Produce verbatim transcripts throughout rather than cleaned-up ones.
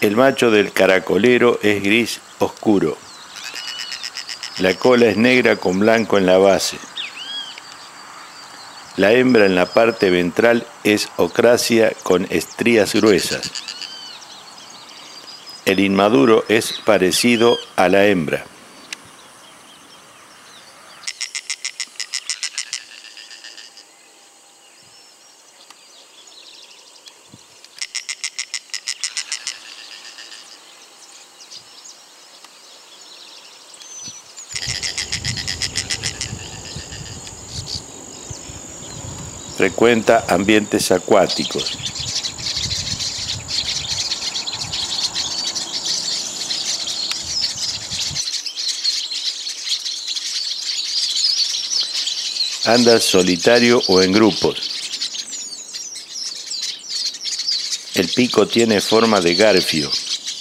El macho del caracolero es gris oscuro. La cola es negra con blanco en la base. La hembra en la parte ventral es ocrácea con estrías gruesas. El inmaduro es parecido a la hembra. Frecuenta ambientes acuáticos. Anda solitario o en grupos. El pico tiene forma de garfio.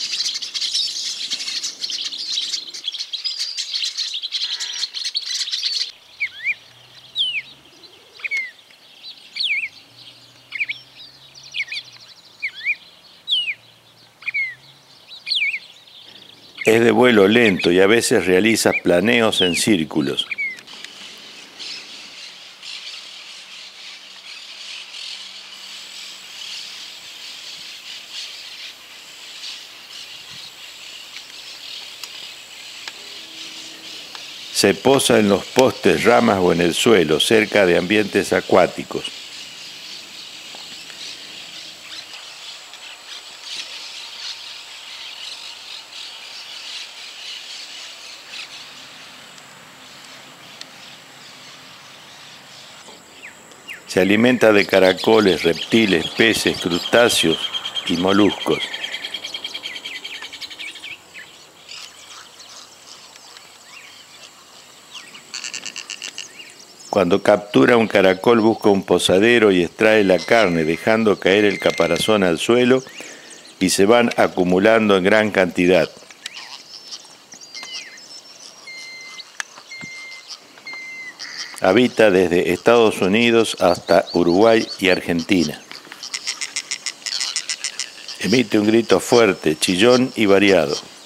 Es de vuelo lento y a veces realiza planeos en círculos. Se posa en los postes, ramas o en el suelo, cerca de ambientes acuáticos. Se alimenta de caracoles, reptiles, peces, crustáceos y moluscos. Cuando captura un caracol busca un posadero y extrae la carne, dejando caer el caparazón al suelo y se van acumulando en gran cantidad. Habita desde Estados Unidos hasta Uruguay y Argentina. Emite un grito fuerte, chillón y variado.